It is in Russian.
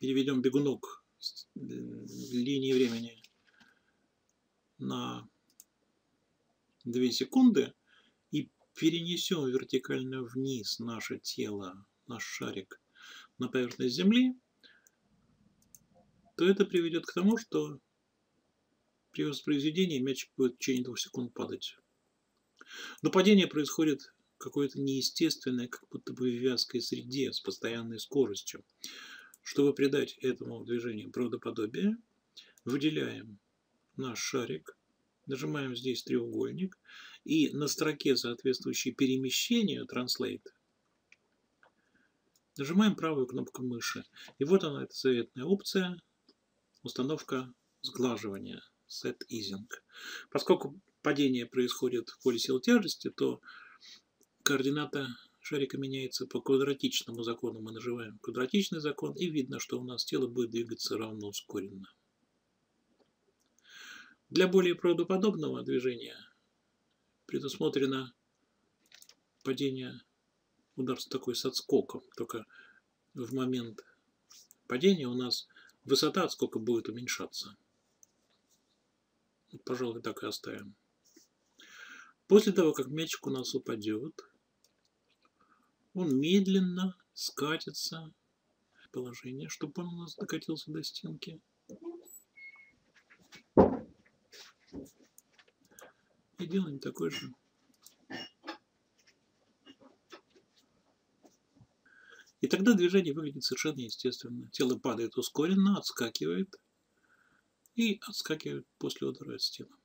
переведем бегунок с линии времени на 2 секунды и перенесем вертикально вниз наше тело, наш шарик на поверхность Земли, то это приведет к тому, что при воспроизведении мячик будет в течение 2 секунд падать. Но падение происходит какое-то неестественное, как будто бы в вязкой среде с постоянной скоростью. Чтобы придать этому движению правдоподобие, выделяем наш шарик, нажимаем здесь треугольник и на строке, соответствующей перемещению Translate, нажимаем правую кнопку мыши. И вот она, эта заветная опция, установка сглаживания, Set Easing. Поскольку падение происходит в поле силы тяжести, то координата шарика меняется по квадратичному закону. Мы нажимаем квадратичный закон, и видно, что у нас тело будет двигаться равно ускоренно. Для более правдоподобного движения предусмотрено падение, удар такой с отскоком. Только в момент падения у нас высота отскока будет уменьшаться. Пожалуй, так и оставим. После того, как мячик у нас упадет, он медленно скатится в положение, чтобы он у нас докатился до стенки. И делаем такой же. И тогда движение выглядит совершенно естественно. Тело падает ускоренно, отскакивает и отскакивает после удара от стены.